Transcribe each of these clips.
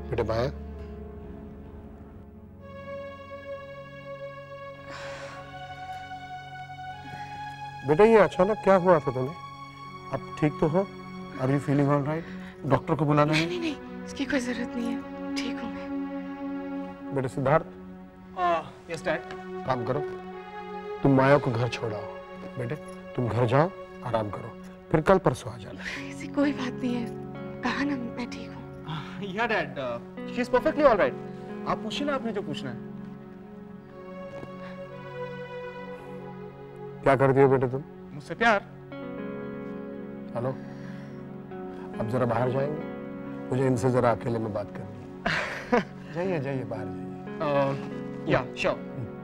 बेटे माया, बेटा ये अचानक क्या हुआ था तुम्हें? अब ठीक तो हो? Are you feeling all right? Doctor को बुलाना है? नहीं, इसकी कोई जरूरत नहीं है, ठीक हूँ मैं। बेटे सिद्धार्थ, यस डैड। काम करो, तुम माया को घर छोड़ाओ। बेटे तुम घर जाओ, आराम करो, फिर कल परसों आ जाना। ऐसी कोई बात नहीं है, कहा ना मैं ठीक हूँ। Yeah dad, she is perfectly all right. आप पूछिए ना आपने जो पूछना है। क्या कर दिए बेटे तुम? मुझसे प्यार। हेलो, अब जरा बाहर जाएंगे, मुझे इनसे जरा अकेले में बात करनी है। जाइए जाइए बाहर जाइए। Yeah sure.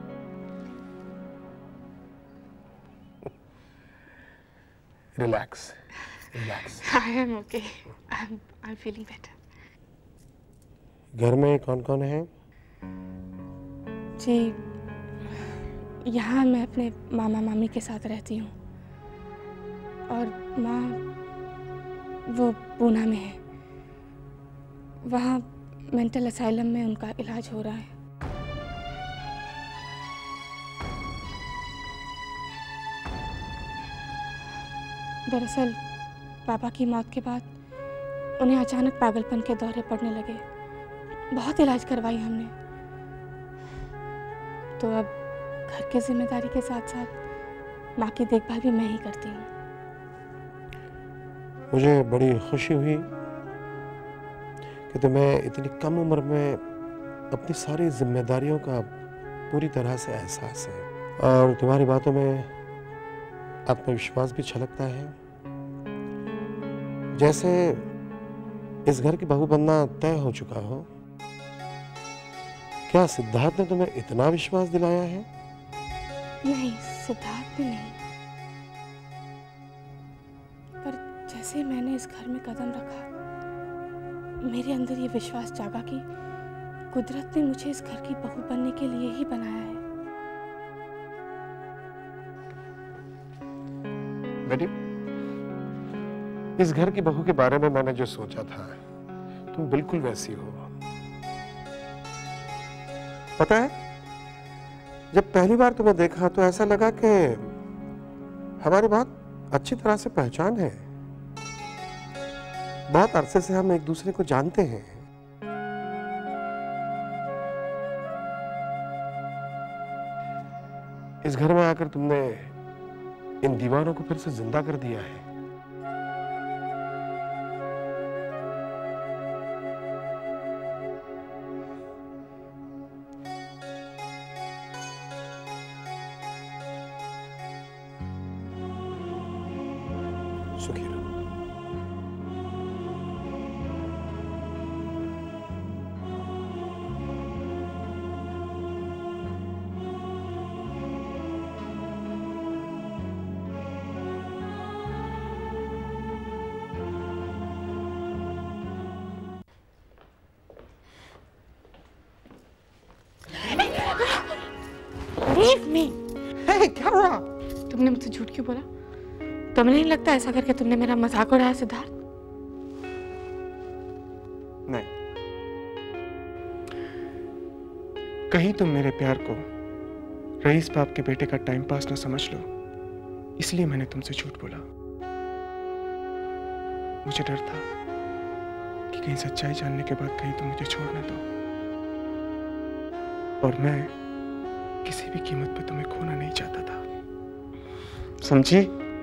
Relax relax. I am okay, I am feeling better. घर में कौन कौन है? जी, यहाँ मैं अपने मामा मामी के साथ रहती हूँ और माँ वो पूना में है। वहाँ मेंटल असाइलम में उनका इलाज हो रहा है। दरअसल पापा की मौत के बाद उन्हें अचानक पागलपन के दौरे पड़ने लगे। बहुत इलाज करवाई हमने, तो अब घर की जिम्मेदारी के साथ साथ माँ की देखभाल भी मैं ही करती हूँ। मुझे बड़ी खुशी हुई कि तुम्हें इतनी कम उम्र में अपनी सारी जिम्मेदारियों का पूरी तरह से एहसास है और तुम्हारी बातों में आत्मविश्वास भी छलकता है। जैसे इस घर की बहू बनना तय हो चुका हो। क्या सिद्धार्थ ने तुम्हें इतना विश्वास दिलाया है? नहीं, सिद्धार्थ ने नहीं, पर जैसे मैंने इस घर में कदम रखा, मेरे अंदर ये विश्वास जागा कि कुदरत ने मुझे इस घर की बहू बनने के लिए ही बनाया है। बेटी, इस घर की बहू के बारे में मैंने जो सोचा था, तुम बिल्कुल वैसी हो। पता है, जब पहली बार तुम्हें देखा तो ऐसा लगा कि हमारी बहुत अच्छी तरह से पहचान है। बहुत अरसे से हम एक दूसरे को जानते हैं। इस घर में आकर तुमने इन दीवारों को फिर से जिंदा कर दिया है। सुखी रहो। Leave me! Hey, क्या हुआ? तुमने मुझसे झूठ क्यों बोला? तुम्हें नहीं लगता ऐसा करके तुमने मेरा मजाक उड़ाया सिद्धार्थ? नहीं, कहीं तुम मेरे प्यार को रईस बाप के बेटे का टाइम पास ना समझ लो, इसलिए मैंने तुमसे झूठ बोला। मुझे डर था कि कहीं सच्चाई जानने के बाद कहीं तुम मुझे छोड़ ना दो, और मैं किसी भी कीमत पे तुम्हें खोना नहीं चाहता था, समझी?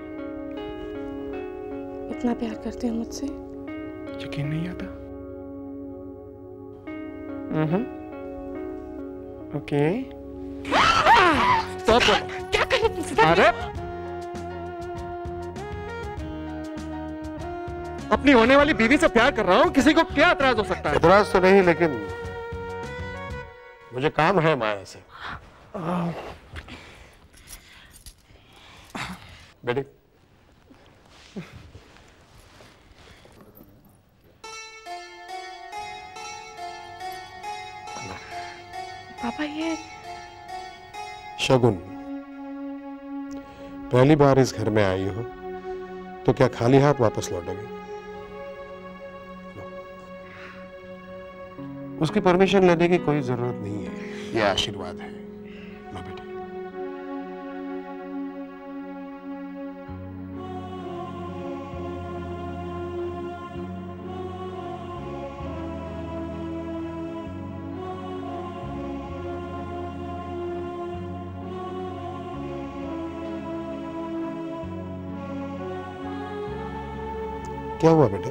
इतना प्यार करते हो मुझसे? यकीन नहीं आता? ओके। क्या कर रहे तुम सिद्धार्थ? अरे अपनी होने वाली बीवी से प्यार कर रहा हूँ, किसी को क्या एतराज हो सकता है? एतराज तो नहीं, लेकिन मुझे काम है माया से। बेटी, पापा ये शगुन, पहली बार इस घर में आई हो तो क्या खाली हाथ वापस लौटोगे? उसकी परमिशन लेने की कोई जरूरत नहीं है, यह आशीर्वाद है। लो बेटी। क्या हुआ बेटे?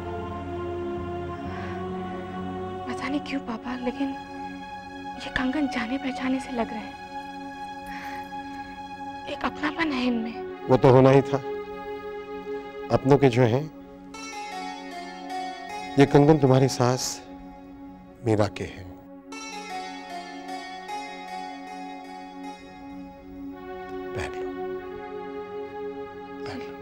पता नहीं क्यों पापा, लेकिन ये कंगन जाने पहचाने से लग रहे हैं। एक अपनापन है इनमें। वो तो होना ही था। अपनों के जो है, ये कंगन तुम्हारी सास मीरा के हैं। पहन लो, पहन लो।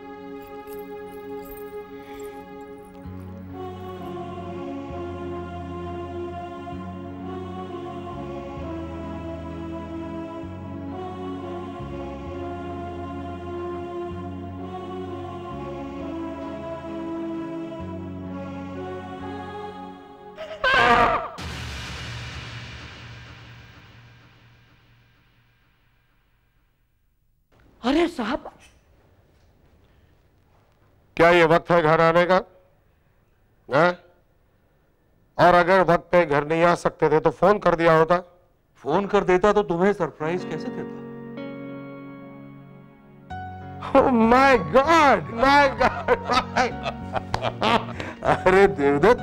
अरे साहब, क्या ये वक्त है घर आने का? है? और अगर वक्त पे घर नहीं आ सकते थे तो फोन कर दिया होता। फोन कर देता तो तुम्हें सरप्राइज कैसे देता? Oh my God, my God, अरे देवदत्त,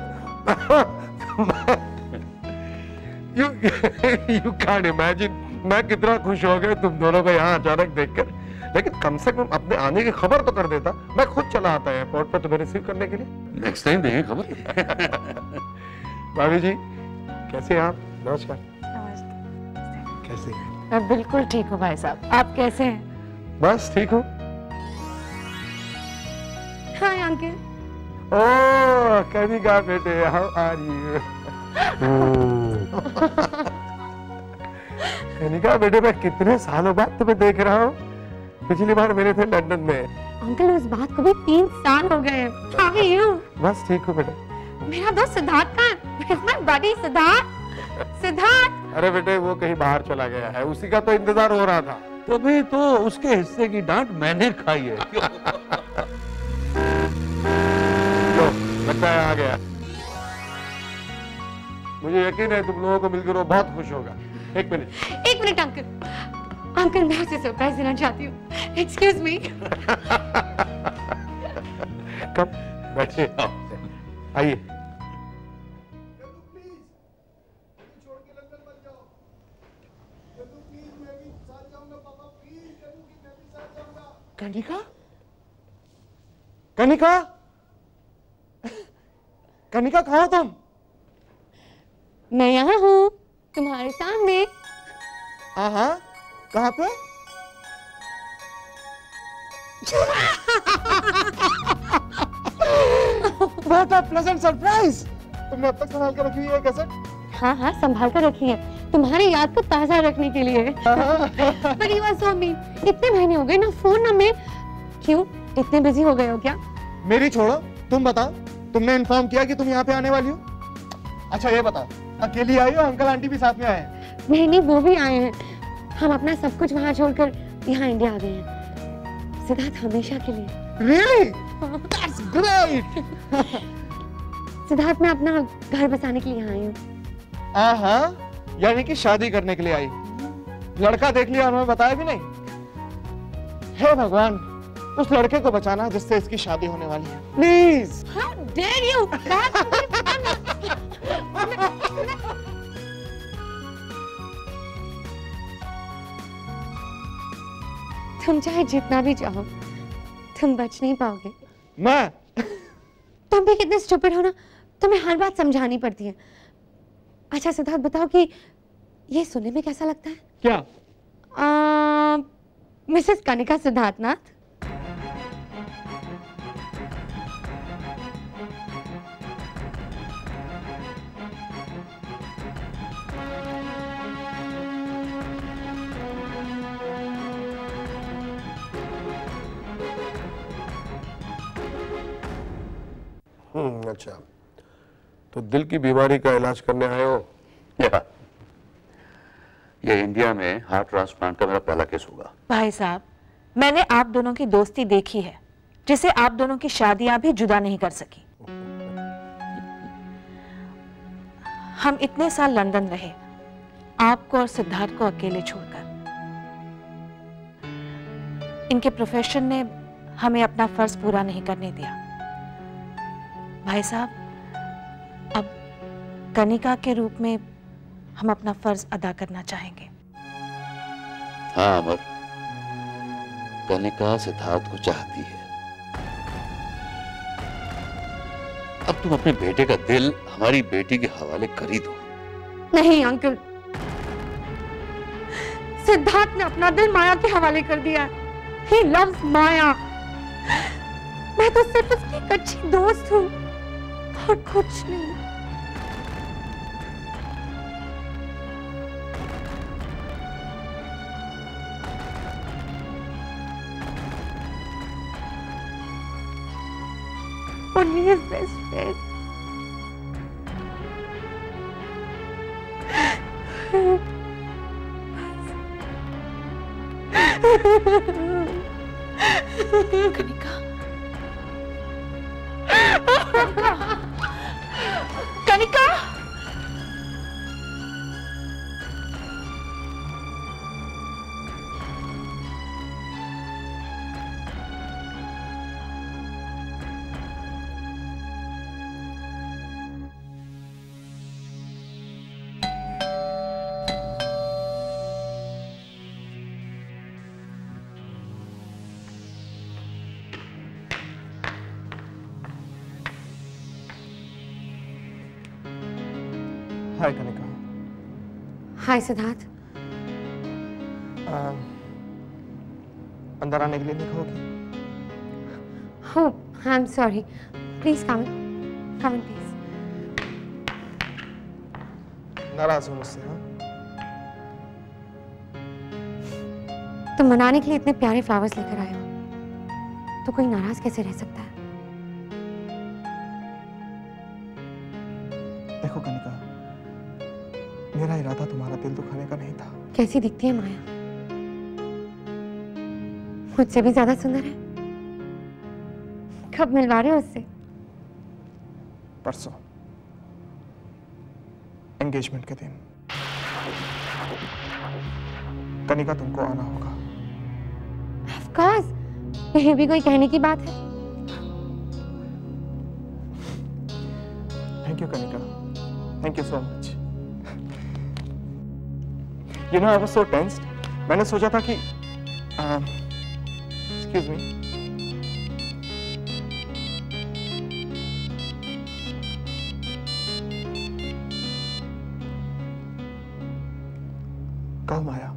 you can't imagine मैं कितना खुश हो गया तुम दोनों को यहाँ अचानक देखकर। लेकिन कम से कम अपने आने की खबर तो कर देता, मैं खुद चला आता एयरपोर्ट पर तुम्हें रिसीव करने के लिए। नेक्स्ट टाइम देंगे खबर। भाभी जी, कैसे हैं आप? नमस्कार। नमस्ते। कैसे हैं? मैं बिल्कुल ठीक हूँ भाई साहब, आप कैसे हैं? बस ठीक हूँ। Hi uncle. ओह कनिका बेटे, हाउ आर यू? कनिका बेटे, मैं कितने सालों बाद तुम्हें देख रहा हूँ। पिछली बार मिले थे लंदन में। अंकल उस बात को भी 3 साल हो गए। How are you? बस ठीक हूँ बेटे। मेरा दोस्त सिद्धार्थ का, Where's my buddy Siddharth? Siddharth. अरे बेटे वो कहीं बाहर चला गया है, उसी का तो इंतजार हो रहा था। तभी तो उसके हिस्से की डांट मैंने खाई है। लो, लगता है आ गया। मुझे यकीन है तुम लोगों को मिलकर वो बहुत खुश होगा। एक मिनट अंकल। अंकल मैं उसे सरप्राइज देना चाहती हूँ। Excuse me. कब बैठिए, आइए। कनिका, कनिका, कनिका कहाँ हो तुम? मैं यहाँ हूँ तुम्हारे सामने। हाँ, कहाँ पे? What a pleasant surprise! तुमने अब तक संभाल कर रखी है कैसेट? हाँ संभाल कर रखी है, तुम्हारी याद को ताजा रखने के लिए। But you are so mean. इतने महीने हो गए ना फोन ना मेल। क्यों इतने बिजी हो गए हो क्या? मेरी छोड़ो, तुम बताओ, तुमने इन्फॉर्म किया कि तुम यहाँ पे आने वाली हो? अच्छा ये बताओ, अकेली आई हो, अंकल आंटी भी साथ में आए हैं? नहीं वो भी आए हैं। हम अपना सब कुछ वहाँ छोड़कर यहाँ इंडिया आ गए हैं, सिद्धार्थ हमेशा के लिए। Really? That's great! सिद्धार्थ मैं अपना घर बसाने के लिए यहाँ आई हूँ। हाँ, यानी कि शादी करने के लिए आई। लड़का देख लिया और हमें बताया भी नहीं। हे भगवान, उस लड़के को बचाना जिससे इसकी शादी होने वाली है। प्लीज। How dare you? तुम चाहे जितना भी चाहो, तुम बच नहीं पाओगे। मैं? तुम भी कितने स्टूपिड हो ना, तुम्हें हर बात समझानी पड़ती है। अच्छा सिद्धार्थ बताओ कि ये सुनने में कैसा लगता है? क्या? मिसेस कनिका सिद्धार्थ नाथ। अच्छा, तो दिल की बीमारी का इलाज करने आए हो? ये इंडिया में हार्ट ट्रांसप्लांट का मेरा पहला केस होगा। भाई साहब, मैंने आप दोनों की दोस्ती देखी है, जिसे आप दोनों की शादियां भी जुदा नहीं कर सकी। हम इतने साल लंदन रहे, आपको और सिद्धार्थ को अकेले छोड़कर। इनके प्रोफेशन ने हमें अपना फर्ज पूरा नहीं करने दिया। भाई साहब, अब कनिका के रूप में हम अपना फर्ज अदा करना चाहेंगे। हाँ अमर, कनिका सिद्धार्थ को चाहती है। अब तुम अपने बेटे का दिल हमारी बेटी के हवाले कर ही दो। नहीं अंकल, सिद्धार्थ ने अपना दिल माया के हवाले कर दिया है। He loves माया। मैं तो सिर्फ उसकी एक अच्छी दोस्त हूँ और कुछ नहीं। Only his best friend. Kanika, Kanika, हाय कनिका। हाय सिद्धार्थ। अंदर आने के लिए नहीं कहोगी? Oh, I'm sorry. Please come in. Come in, please. नाराज हो मुझसे? हाँ, तुम मनाने के लिए इतने प्यारे फ्लावर्स लेकर आए हो, तो कोई नाराज कैसे रह सकता है? देखो कनिका, मेरा इरादा तुम्हारा दिल दुखाने का नहीं था। कैसी दिखती है माया? मुझसे भी ज्यादा सुंदर है। कब मिलवा रहे हो उससे? परसों, एंगेजमेंट के दिन। कनिका, तुमको आना होगा। Of course, ये भी कोई कहने की बात है? Thank you Kanika, thank you so much. You know, I was so tensed. मैंने सोचा था कि excuse me, कहो माया।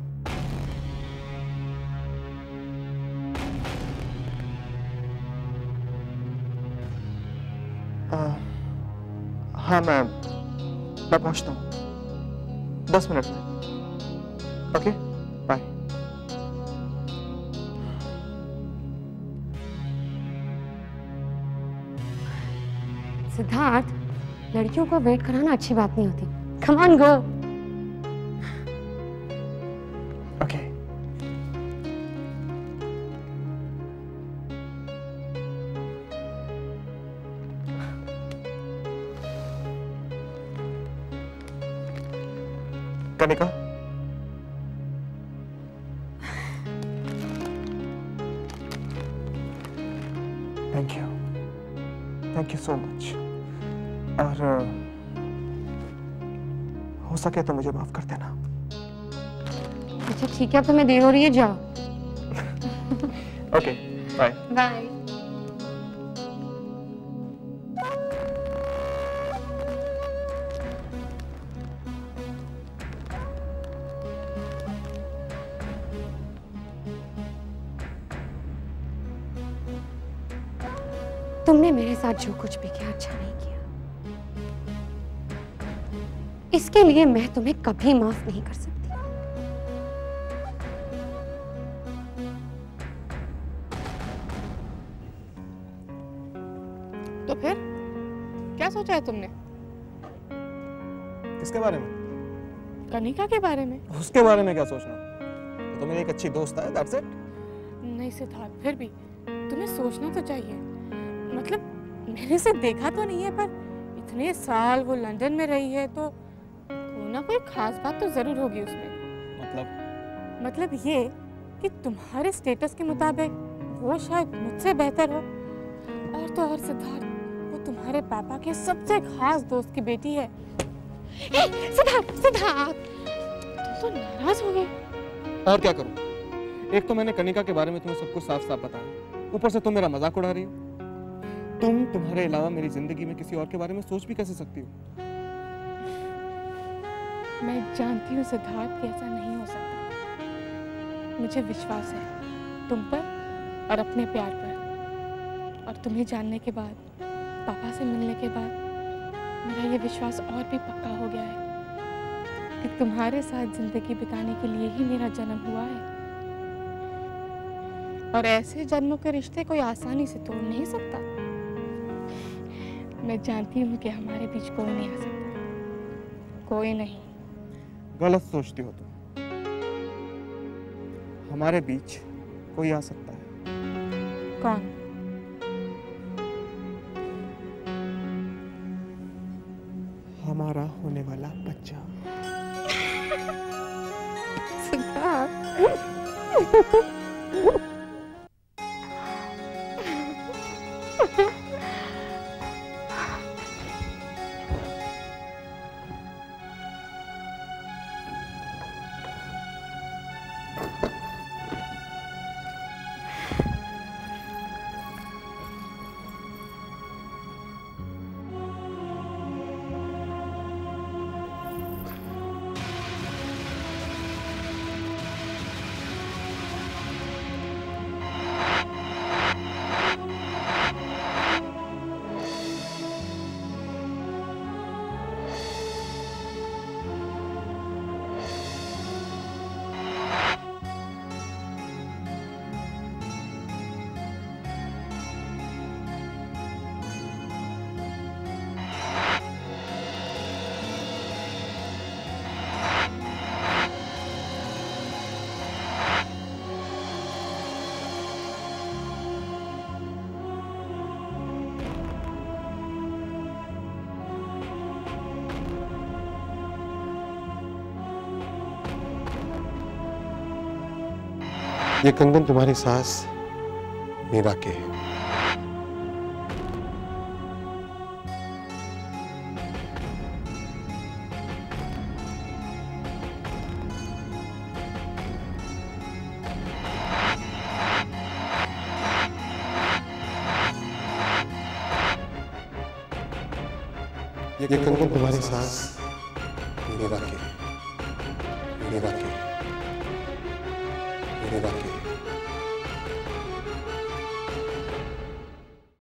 हाँ, मैं पहुंचता हूँ 10 मिनट में। Okay, bye. सिद्धार्थ, लड़कियों को वेट कराना अच्छी बात नहीं होती। Come on, go. Okay. Kanika, thank you so much. और हो सके तो मुझे माफ कर देना। अच्छा ठीक है, अब तुम्हें देर हो रही है, जाओ। Okay, bye. बाय। तुमने मेरे साथ जो कुछ भी किया अच्छा नहीं किया। इसके लिए मैं तुम्हें कभी माफ नहीं कर सकती। तो फिर क्या सोचा है तुमने? किसके बारे में? कनिका के बारे में। उसके बारे में क्या सोचना, तो मेरी एक अच्छी दोस्त है, दैट्स इट। नहीं सिद्धार्थ, फिर भी तुम्हें सोचना तो चाहिए। मतलब मैंने उसे देखा तो नहीं है, पर इतने साल वो लंदन में रही है तो कोई ना कोई खास बात तो जरूर होगी उसमें। मतलब ये कि तुम्हारे स्टेटस के मुताबिक वो शायद मुझसे बेहतर हो। और तो और सिद्धार्थ, वो तुम्हारे पापा के सबसे खास दोस्त की बेटी है। सिद्धार्थ, तुम तो नाराज हो गए। और क्या करूं? एक तो मैंने कनिका के बारे में तुम्हें सब कुछ साफ साफ बताया, ऊपर से तुम मेरा मजाक उड़ा रही हो। तुम्हारे अलावा मेरी जिंदगी में किसी और के बारे में सोच भी कैसे सकती हो? मैं जानती हूँ सिद्धार्थ कि ऐसा नहीं हो सकता। मुझे विश्वास है तुम पर और अपने प्यार पर। और तुम्हें जानने के बाद, पापा से मिलने के बाद, मेरा ये विश्वास और भी पक्का हो गया है कि तुम्हारे साथ जिंदगी बिताने के लिए ही मेरा जन्म हुआ है। और ऐसे जन्मों के रिश्ते कोई आसानी से तोड़ नहीं सकता। मैं जानती हूँ कि हमारे बीच कोई नहीं आ सकता, कोई नहीं। गलत सोचती हो तुम। हमारे बीच कोई आ सकता है। कौन? हमारा होने वाला बच्चा। ये कंगन तुम्हारी सास मीरा के है। ये कंगन तुम्हारी सास मीरा के, मीरा के, मीरा के।